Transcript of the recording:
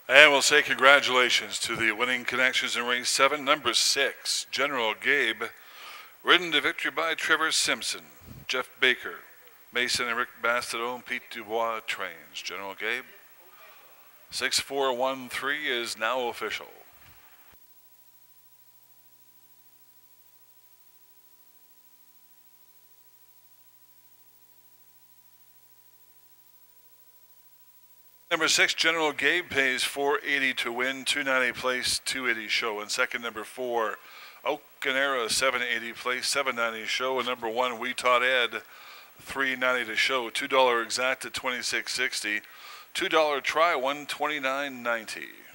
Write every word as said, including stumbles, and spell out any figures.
And we'll say congratulations to the winning connections in race seven, number six, General Gabe, ridden to victory by Trevor Simpson, Jeff Baker, Mason and Rick Bastido, Pete Dubois trains. General Gabe, six four one three is now official. Number six, General Gabe, pays four eighty to win, two ninety place, two eighty show. And second, number four, Okanera, seven eighty place, seven ninety show. And number one, We Taught Ed, three ninety to show. two dollars exact at twenty-six sixty. two dollars try, one twenty-nine ninety.